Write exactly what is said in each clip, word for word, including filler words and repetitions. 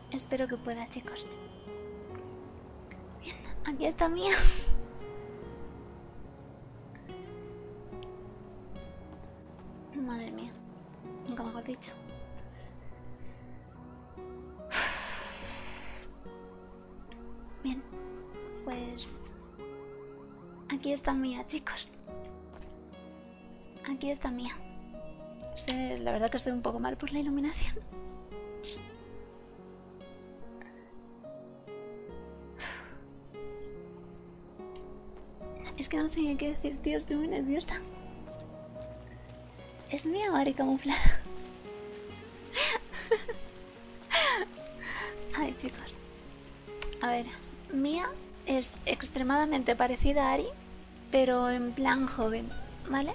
Espero que pueda, chicos. Bien, aquí está Mía. Madre mía, nunca mejor dicho. Bien, pues aquí está Mía, chicos. Aquí está Mía. Estoy, la verdad que estoy un poco mal por la iluminación. Es que no sé qué decir, tío, estoy muy nerviosa. ¿Es Mía o Ari camuflada? Ay, chicos. A ver, Mía es extremadamente parecida a Ari, pero en plan joven, ¿vale?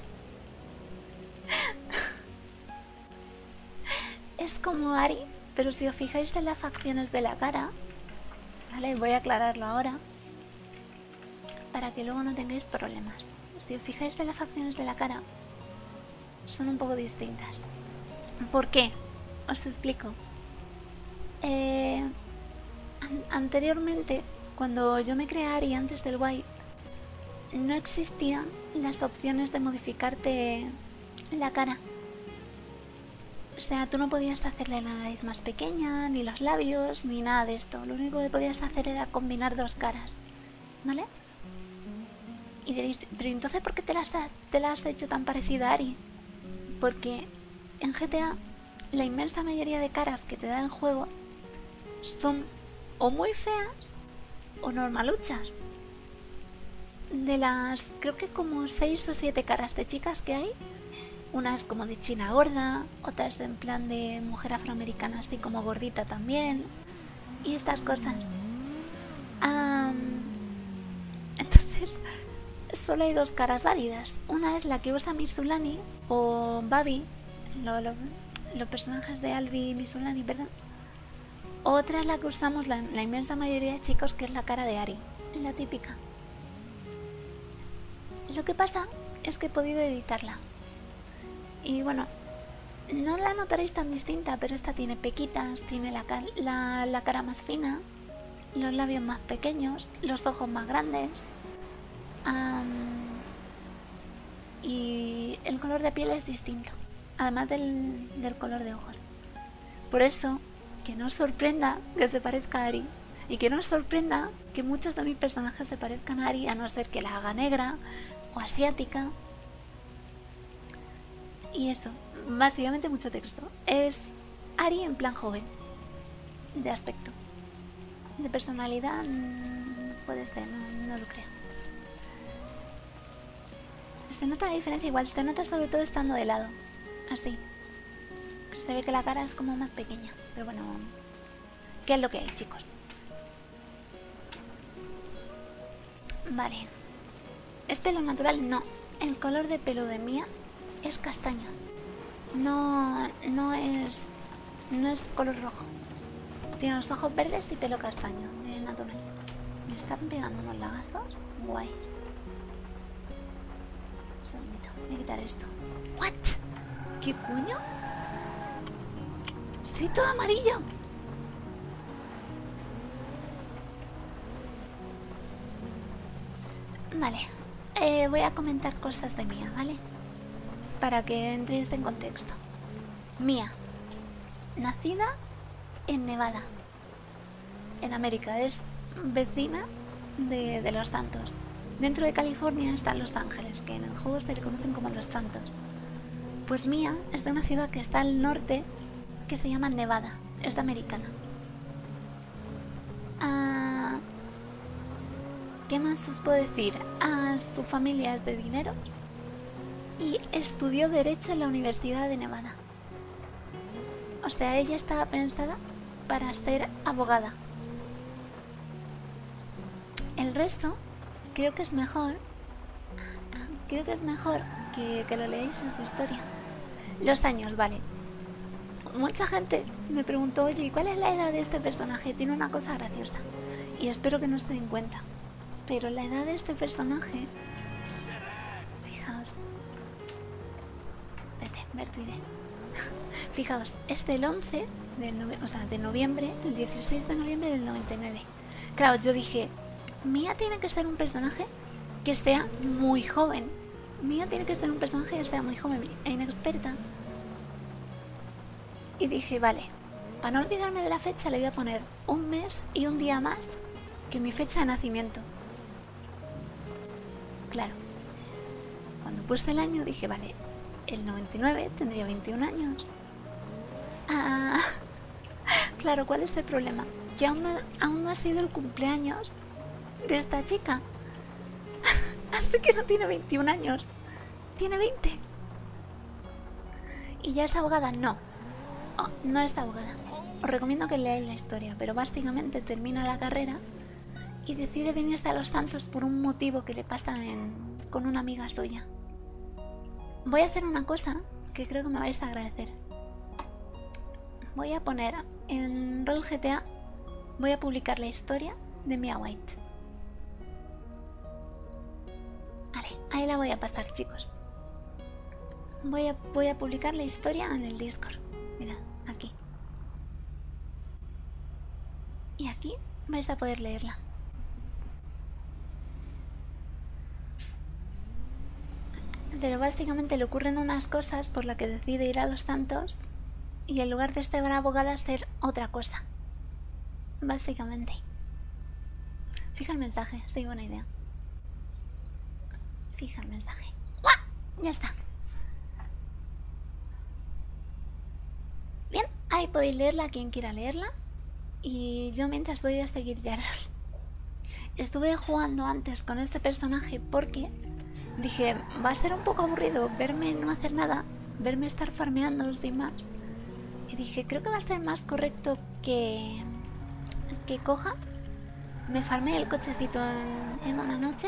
Es como Ari, pero si os fijáis en las facciones de la cara, ¿vale? Voy a aclararlo ahora, para que luego no tengáis problemas. Si os fijáis en las facciones de la cara, son un poco distintas. ¿Por qué? Os explico. Eh, an anteriormente, cuando yo me creé a Ari antes del Wipe, no existían las opciones de modificarte la cara. O sea, tú no podías hacerle la nariz más pequeña, ni los labios, ni nada de esto. Lo único que podías hacer era combinar dos caras, ¿vale? Y diréis, pero entonces ¿por qué te las has, te las has hecho tan parecida a Ari? Porque en G T A la inmensa mayoría de caras que te da el juego son o muy feas o normaluchas. De las, creo que como seis o siete caras de chicas que hay, una es como de china gorda, otra es en plan de mujer afroamericana así como gordita también, y estas cosas. Um, entonces, solo hay dos caras válidas. Una es la que usa Mizulani o Babi, lo, lo, los personajes de Albi y Mizulani, perdón. Otra es la que usamos la, la inmensa mayoría de chicos, que es la cara de Ari, la típica. Lo que pasa es que he podido editarla. Y bueno, no la notaréis tan distinta, pero esta tiene pequitas, tiene la, la, la cara más fina, los labios más pequeños, los ojos más grandes. Um, y el color de piel es distinto, además del, del color de ojos. Por eso, que no os sorprenda que se parezca a Ari, y que no os sorprenda que muchos de mis personajes se parezcan a Ari, a no ser que la haga negra o asiática. Y eso, básicamente mucho texto. Es Ari en plan joven, de aspecto. De personalidad puede ser, no, no lo creo. Se nota la diferencia, igual se nota sobre todo estando de lado, así. Se ve que la cara es como más pequeña, pero bueno, ¿qué es lo que hay, chicos? Vale. ¿Es pelo natural? No. El color de pelo de Mía es castaño. No, no es, no es color rojo. Tiene los ojos verdes y pelo castaño, de natural. Me están pegando unos lagazos guays. Un segundito, voy a quitar esto. ¿What? ¿Qué coño? Estoy todo amarillo. Vale, eh, voy a comentar cosas de Mía, ¿vale? Para que entréis en contexto. Mía, nacida en Nevada, en América, es vecina de, de Los Santos. Dentro de California están Los Ángeles, que en el juego se le conocen como Los Santos. Pues Mía es de una ciudad que está al norte, que se llama Nevada, es de americana. Ah, ¿qué más os puedo decir? Ah, su familia es de dineros y estudió Derecho en la Universidad de Nevada. O sea, ella estaba pensada para ser abogada. El resto creo que es mejor, creo que es mejor que, que lo leáis en su historia. Los años, vale. Mucha gente me preguntó, oye, ¿y cuál es la edad de este personaje? Tiene una cosa graciosa y espero que no se den cuenta, pero la edad de este personaje, fijaos, vete, ver tu idea. Fijaos, es del once de, nove o sea, de noviembre, el dieciséis de noviembre del noventa y nueve. Claro, yo dije, Mía tiene que ser un personaje que sea muy joven. Mía tiene que ser un personaje que sea muy joven e inexperta. Y dije, vale, para no olvidarme de la fecha le voy a poner un mes y un día más que mi fecha de nacimiento. Claro, cuando puse el año dije, vale, el noventa y nueve tendría veintiún años. Ah, claro, ¿cuál es el problema? Que aún no, aún no ha sido el cumpleaños de esta chica. Así que no tiene veintiún años, tiene veinte. ¿Y ya es abogada? No, oh, no es abogada. Os recomiendo que leáis la historia, pero básicamente termina la carrera y decide venirse a Los Santos por un motivo que le pasa en, con una amiga suya. Voy a hacer una cosa que creo que me vais a agradecer. Voy a poner en Roll G T A, voy a publicar la historia de Mia White. Vale, ahí la voy a pasar, chicos. Voy a, voy a publicar la historia en el Discord. Mirad, aquí. Y aquí vais a poder leerla. Pero básicamente le ocurren unas cosas por las que decide ir a Los Santos y en lugar de ser abogada hacer otra cosa. Básicamente. Fija el mensaje, sí, buena idea. Fija el mensaje. ¡Uah! Ya está. Bien, ahí podéis leerla quien quiera leerla. Y yo mientras voy a seguir ya. Estuve jugando antes con este personaje porque dije, va a ser un poco aburrido verme no hacer nada, verme estar farmeando los demás. Y dije, creo que va a ser más correcto que, que coja, me farmee el cochecito en, en una noche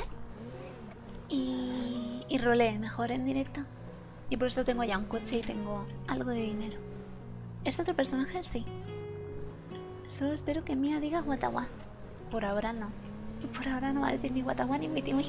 y, y rolee mejor en directo. Y por eso tengo ya un coche y tengo algo de dinero. Este otro personaje sí. Solo espero que Mia diga Watawa. Por ahora no. Por ahora no va a decir ni Watawa ni Mitimi.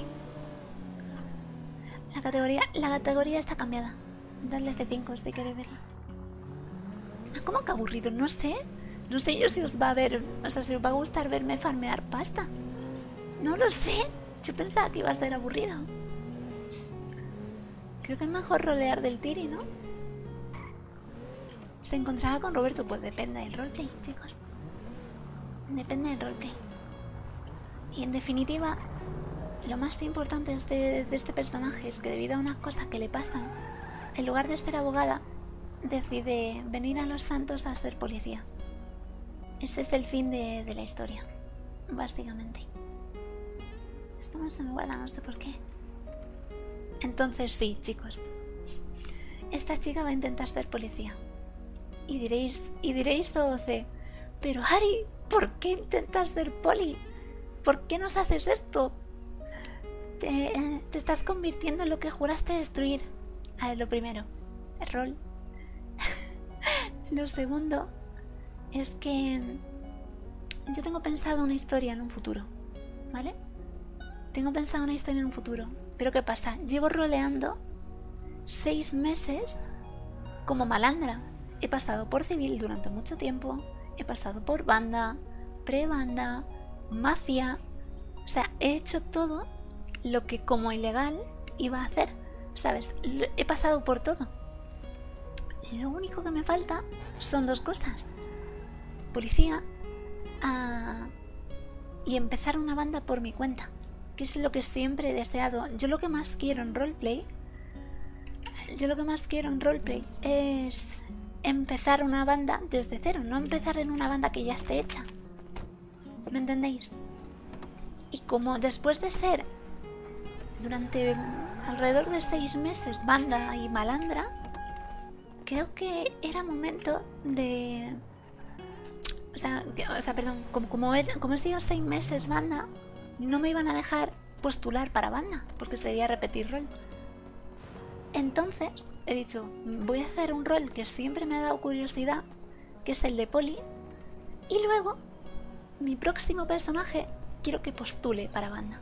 La categoría, la categoría está cambiada. Dadle F cinco si queréis verla. ¿Cómo que aburrido? No sé. No sé yo si os va a ver, o sea, si os va a gustar verme farmear pasta. No lo sé. Yo pensaba que iba a ser aburrido. Creo que es mejor rolear del tiri, ¿no? ¿Se encontrará con Roberto? Pues depende del roleplay, chicos. Depende del roleplay. Y en definitiva, lo más importante de este, de este personaje es que debido a unas cosas que le pasan, en lugar de ser abogada, decide venir a Los Santos a ser policía. Ese es el fin de, de la historia, básicamente. Esto no se me guarda, no sé por qué. Entonces sí, chicos. Esta chica va a intentar ser policía. Y diréis, y diréis doce, pero Ari, ¿por qué intentas ser poli? ¿Por qué nos haces esto? Te, te estás convirtiendo en lo que juraste destruir. A ver, lo primero, el rol. Lo segundo es que yo tengo pensado una historia en un futuro, ¿vale? Tengo pensado una historia en un futuro. Pero ¿qué pasa? Llevo roleando seis meses como malandra. He pasado por civil durante mucho tiempo. He pasado por banda, pre-banda, mafia. O sea, he hecho todo lo que como ilegal iba a hacer, ¿sabes? He pasado por todo. Y lo único que me falta son dos cosas. Policía uh, y empezar una banda por mi cuenta, que es lo que siempre he deseado. Yo lo que más quiero en roleplay, yo lo que más quiero en roleplay es empezar una banda desde cero, no empezar en una banda que ya esté hecha. ¿Me entendéis? Y como después de ser durante alrededor de seis meses banda y malandra, creo que era momento de... O sea, que, o sea perdón, como, como, er, como he sido seis meses banda, no me iban a dejar postular para banda, porque sería repetir rol. Entonces he dicho, voy a hacer un rol que siempre me ha dado curiosidad, que es el de poli, y luego mi próximo personaje quiero que postule para banda.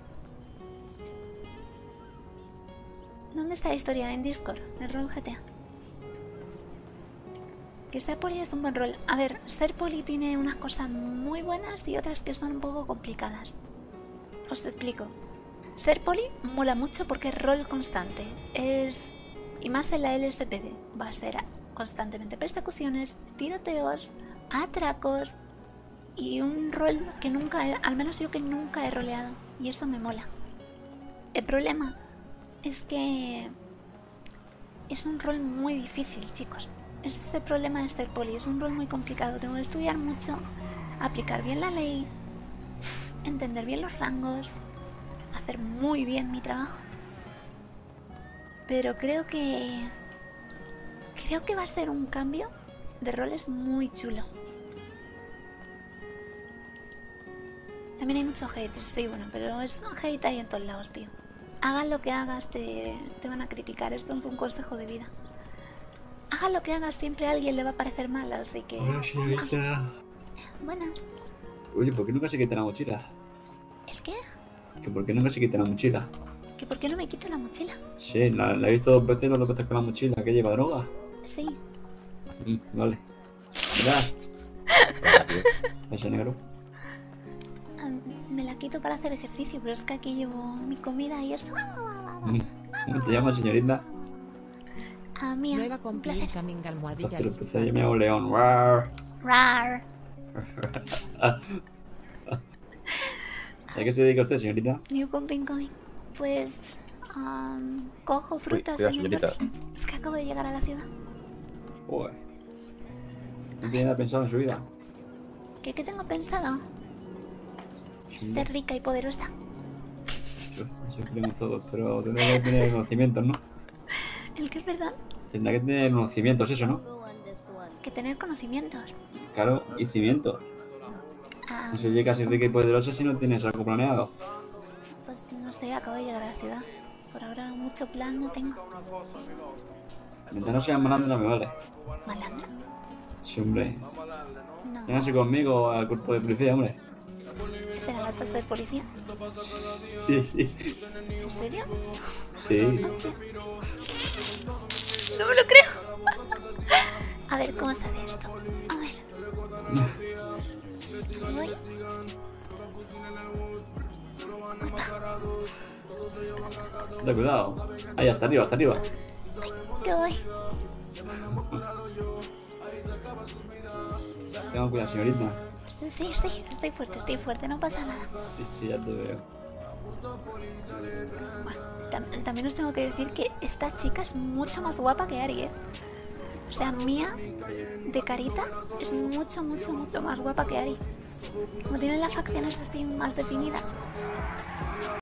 ¿Dónde está la historia? En Discord, en Roll G T A. que ser poli es un buen rol. A ver, ser poli tiene unas cosas muy buenas y otras que son un poco complicadas. Os explico. Ser poli mola mucho porque es rol constante. Es... Y más en la L S P D. Va a ser constantemente persecuciones, tiroteos, atracos y un rol que nunca he... Al menos yo que nunca he roleado. Y eso me mola. El problema es que... Es un rol muy difícil, chicos. Ese es el problema de ser poli. Es un rol muy complicado. Tengo que estudiar mucho, aplicar bien la ley, entender bien los rangos, hacer muy bien mi trabajo. Pero creo que... Creo que va a ser un cambio de roles muy chulo. También hay mucho hate, sí, bueno, pero es hate ahí en todos lados, tío. Hagas lo que hagas, te, te van a criticar. Esto es un consejo de vida. Hagas lo que hagas, siempre a alguien le va a parecer mal, así que... Hola, señorita. Buenas. Oye, ¿por qué nunca se quita la mochila? ¿El qué? ¿Que por qué nunca se quita la mochila? ¿Que por qué no me quito la mochila? Sí, la, la he visto dos veces, dos veces con la mochila. ¿Que lleva droga? Sí. Mm, vale. Mira. Ese negro. Um, me la quito para hacer ejercicio, pero es que aquí llevo mi comida y eso. Mm, ¿Cómo te llamas, señorita? Ah, mía. Nueva Un complete placer. coming almohadilla. Pero pues yo me llamo León. Rar. Rar. ¿A qué se dedica usted, señorita? New Comping Coming. Pues... Um, cojo frutas cuidado, en el señorita. norte. Es que acabo de llegar a la ciudad. Joder. ¿No tiene nada pensado en su vida? ¿Qué, qué tengo pensado? Sí. Ser rica y poderosa. Eso, eso queremos todos, pero tendrá que tener conocimientos, ¿no? ¿El qué es verdad? Tendrá que tener conocimientos, eso, ¿no? Que tener conocimientos. Claro, y cimientos. Ah, No se llega a ser rica y poderosa si no tienes algo planeado. pues no sé, acabo de llegar a la ciudad. Por ahora mucho plan no tengo. Mientras no sean malandro no me vale. ¿Malandro? Sí, hombre. No. Véngase conmigo al cuerpo de policía, hombre. Espera, ¿vas a ser policía? Sí, sí. ¿En serio? Sí. Hostia. No me lo creo. A ver, ¿cómo se hace esto? A ver. Voy. Ten cuidado. Ahí, hasta arriba, hasta arriba. ¿Qué voy? Tengan cuidado, señorita. Sí, sí, sí, estoy fuerte, estoy fuerte, no pasa nada. Sí, sí, ya te veo. Tam- también os tengo que decir que esta chica es mucho más guapa que Ari, ¿eh? O sea, Mía, de carita, es mucho, mucho, mucho más guapa que Ari. Como tiene las facciones así más definidas.